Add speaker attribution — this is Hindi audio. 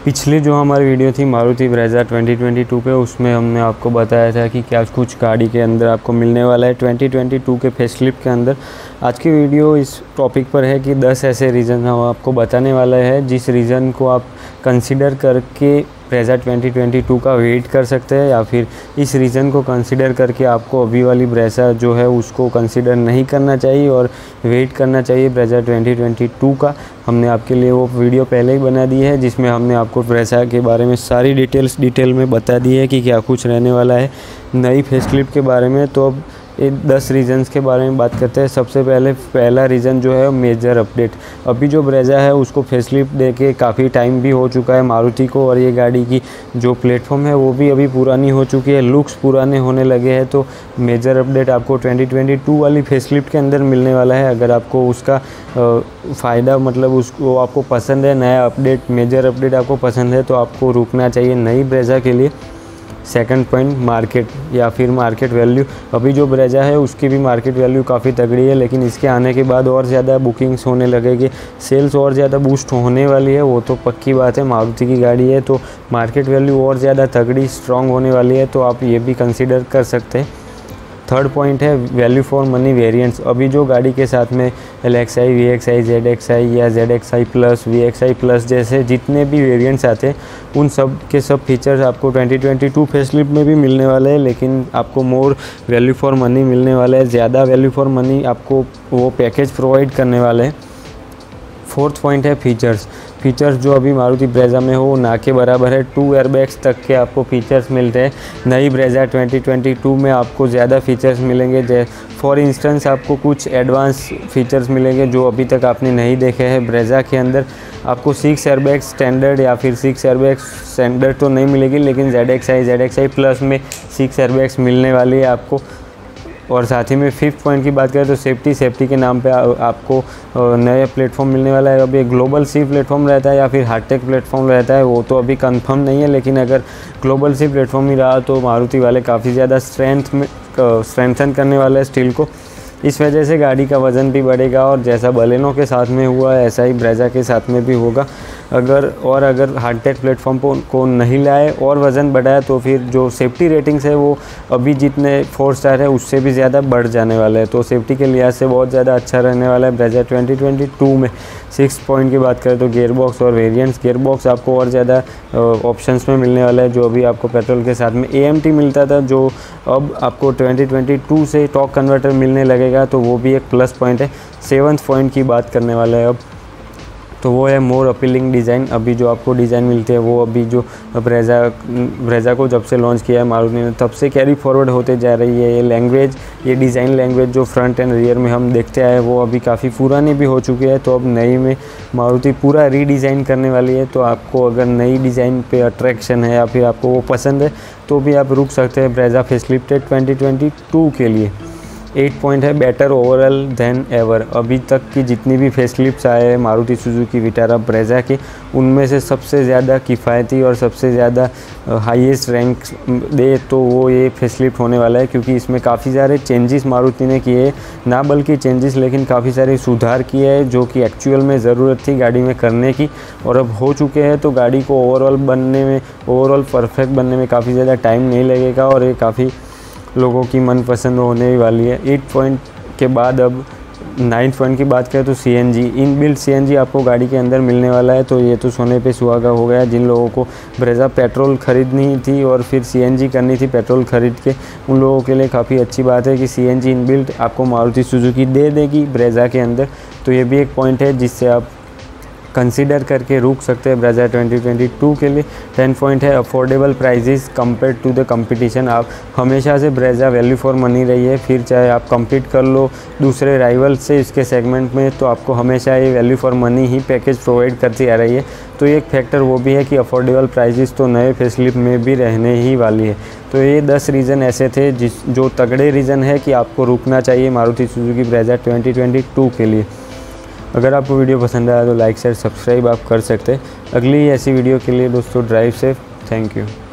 Speaker 1: पिछली जो हमारी वीडियो थी मारुति ब्रेज़ा 2022 पे, उसमें हमने आपको बताया था कि क्या कुछ गाड़ी के अंदर आपको मिलने वाला है 2022 के फेसलिफ्ट के अंदर। आज की वीडियो इस टॉपिक पर है कि 10 ऐसे रीज़न हम आपको बताने वाला है जिस रीज़न को आप कंसिडर करके ब्रेज़ा 2022 का वेट कर सकते हैं, या फिर इस रीज़न को कंसिडर करके आपको अभी वाली ब्रेज़ा जो है उसको कंसिडर नहीं करना चाहिए और वेट करना चाहिए ब्रेज़ा 2022 का। हमने आपके लिए वो वीडियो पहले ही बना दी है जिसमें हमने आपको ब्रेज़ा के बारे में सारी डिटेल में बता दी है कि क्या कुछ रहने वाला है नई फेसलिफ्ट के बारे में। तो अब 10 रीज़न्स के बारे में बात करते हैं। सबसे पहला रीज़न जो है मेजर अपडेट। अभी जो ब्रेज़ा है उसको फेसलिफ्ट देके काफ़ी टाइम भी हो चुका है मारुति को, और ये गाड़ी की जो प्लेटफॉर्म है वो भी अभी पुरानी हो चुकी है, लुक्स पुराने होने लगे हैं। तो मेजर अपडेट आपको 2022 वाली फेसलिफ्ट के अंदर मिलने वाला है। अगर आपको उसका फ़ायदा मतलब उसको आपको पसंद है, नया अपडेट मेजर अपडेट आपको पसंद है, तो आपको रुकना चाहिए नई ब्रेज़ा के लिए। सेकंड पॉइंट मार्केट या फिर मार्केट वैल्यू। अभी जो ब्रेज़ा है उसकी भी मार्केट वैल्यू काफ़ी तगड़ी है, लेकिन इसके आने के बाद और ज़्यादा बुकिंग्स होने लगेगी, सेल्स और ज़्यादा बूस्ट होने वाली है, वो तो पक्की बात है। मारुति की गाड़ी है तो मार्केट वैल्यू और ज़्यादा तगड़ी स्ट्रॉन्ग होने वाली है, तो आप ये भी कंसिडर कर सकते हैं। थर्ड पॉइंट है वैल्यू फॉर मनी वेरिएंट्स। अभी जो गाड़ी के साथ में LXi, VXi, ZXi या ZXi प्लस, VXi प्लस जैसे जितने भी वेरिएंट्स आते हैं उन सब के सब फीचर्स आपको 2022 फेसलिफ्ट में भी मिलने वाले हैं, लेकिन आपको मोर वैल्यू फॉर मनी मिलने वाला है, ज़्यादा वैल्यू फॉर मनी आपको वो पैकेज प्रोवाइड करने वाले हैं। फोर्थ पॉइंट है फीचर्स जो अभी मारुति ब्रेज़ा में हो ना के बराबर है। 2 एयरबैग्स तक के आपको फीचर्स मिलते हैं। नई ब्रेज़ा 2022 में आपको ज़्यादा फीचर्स मिलेंगे। फॉर इंस्टेंस आपको कुछ एडवांस फीचर्स मिलेंगे जो अभी तक आपने नहीं देखे हैं ब्रेज़ा के अंदर। आपको 6 एयरबैग्स स्टैंडर्ड या फिर 6 एयरबैग्स स्टैंडर्ड तो नहीं मिलेगी, लेकिन ZXi प्लस में 6 एयरबैग्स मिलने वाली है आपको। और साथ ही में फिफ्थ पॉइंट की बात करें तो सेफ्टी के नाम पे आपको नया प्लेटफॉर्म मिलने वाला है। अभी ग्लोबल सी प्लेटफॉर्म रहता है या फिर हाईटेक प्लेटफॉर्म रहता है, वो तो अभी कंफर्म नहीं है, लेकिन अगर ग्लोबल सी प्लेटफॉर्म ही रहा तो मारुति वाले काफ़ी ज़्यादा स्ट्रेंथन करने वाला है स्टील को। इस वजह से गाड़ी का वज़न भी बढ़ेगा, और जैसा बलेनो के साथ में हुआ है ऐसा ही ब्रेज़ा के साथ में भी होगा। अगर हाईटेक प्लेटफॉर्म को नहीं लाए और वज़न बढ़ाया तो फिर जो सेफ्टी रेटिंग्स है वो अभी जितने 4 स्टार है उससे भी ज़्यादा बढ़ जाने वाला है। तो सेफ्टी के लिहाज से बहुत ज़्यादा अच्छा रहने वाला है ब्रेज़ा 2022 में। 6 पॉइंट की बात करें तो गियरबॉक्स और वेरिएंट्स। गियरबॉक्स आपको और ज़्यादा ऑप्शंस में मिलने वाला है। जो अभी आपको पेट्रोल के साथ में AMT मिलता था, जो अब आपको 2022 से टॉर्क कन्वर्टर मिलने लगेगा, तो वो भी एक प्लस पॉइंट है। 7th पॉइंट की बात करने वाला है अब, तो वो है मोर अपीलिंग डिज़ाइन। अभी जो आपको डिज़ाइन मिलते हैं वो अभी जो ब्रेज़ा को जब से लॉन्च किया है मारुति ने तब से कैरी फॉरवर्ड होते जा रही है। ये डिज़ाइन लैंग्वेज जो फ्रंट एंड रियर में हम देखते आए वो अभी काफ़ी पुरानी भी हो चुकी है, तो अब नई में मारुति पूरा रीडिज़ाइन करने वाली है। तो आपको अगर नई डिज़ाइन पे अट्रैक्शन है या फिर आपको वो पसंद है तो भी आप रुक सकते हैं ब्रेज़ा फेसलिफ्ट 2022 के लिए। 8 पॉइंट है बेटर ओवरऑल देन एवर। अभी तक की जितनी भी फेसलिफ्ट्स आए हैं मारुति सुजुकी विटारा ब्रेज़ा के, उनमें से सबसे ज़्यादा किफ़ायती और सबसे ज़्यादा हाईएस्ट रैंक दे तो वो ये फेसलिफ्ट होने वाला है, क्योंकि इसमें काफ़ी सारे चेंजेस मारुति ने किए, ना बल्कि चेंजेस लेकिन काफ़ी सारे सुधार किए हैं जो कि एक्चुअल में ज़रूरत थी गाड़ी में करने की, और अब हो चुके हैं। तो गाड़ी को ओवरऑल परफेक्ट बनने में काफ़ी ज़्यादा टाइम नहीं लगेगा, और ये काफ़ी लोगों की मनपसंद होने वाली है। 8 पॉइंट के बाद अब 9th पॉइंट की बात करें तो CNG इनबिल्ट CNG आपको गाड़ी के अंदर मिलने वाला है। तो ये तो सोने पे सुहागा हो गया। जिन लोगों को ब्रेज़ा पेट्रोल ख़रीदनी थी और फिर CNG करनी थी पेट्रोल ख़रीद के, उन लोगों के लिए काफ़ी अच्छी बात है कि CNG इनबिल्ट आपको मारुति सुजुकी दे देगी ब्रेज़ा के अंदर। तो ये भी एक पॉइंट है जिससे आप कंसीडर करके रुक सकते हैं ब्रेज़ा 2022 के लिए। 10 पॉइंट है affordable prices compare to the competition. आप हमेशा से ब्रेज़ा वैल्यू फॉर मनी रही है, फिर चाहे आप compete कर लो दूसरे राइवल से इसके सेगमेंट में, तो आपको हमेशा ये वैल्यू फॉर मनी ही पैकेज प्रोवाइड करती आ रही है। तो एक फैक्टर वो भी है कि अफोर्डेबल प्राइजेस तो नए फेसलिफ्ट में भी रहने ही वाली है। तो ये 10 रीज़न ऐसे थे जो तगड़े रीज़न है कि आपको रुकना चाहिए मारुति सुजुकी ब्रेज़ा 2022 के लिए। अगर आपको वीडियो पसंद आया तो लाइक शेयर सब्सक्राइब आप कर सकते हैं। अगली ऐसी वीडियो के लिए दोस्तों ड्राइव सेफ। Thank you.